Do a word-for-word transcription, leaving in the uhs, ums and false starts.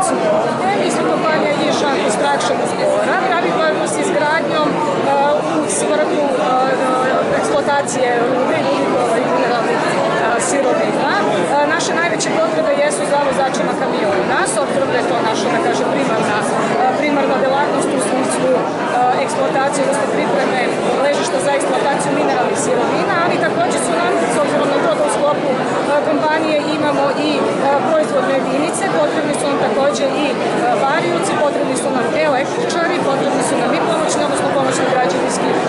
smo ovdje. Mi smo kompanija Yijian Construction iz Bora. Bavimo se izgradnjom u svrhu eksploatacije rude i mineralnih sirovina. Naše najveće potrebe jesu za vozačima kamiona, s obzirom da je to naša, da kažem, primarna, primarna delatnost u smislu eksploatacije, odnosno pripreme ležišta za eksploataciju mineralnih sirovina, ali također su nam, s obzirom na to da u sklopu kompanije imamo i proizvodne jedinice, potrebni su nam također i varioci, potrebni su nam električari, potrebni su nam i pomoćni, odnosno pomoćni građevinski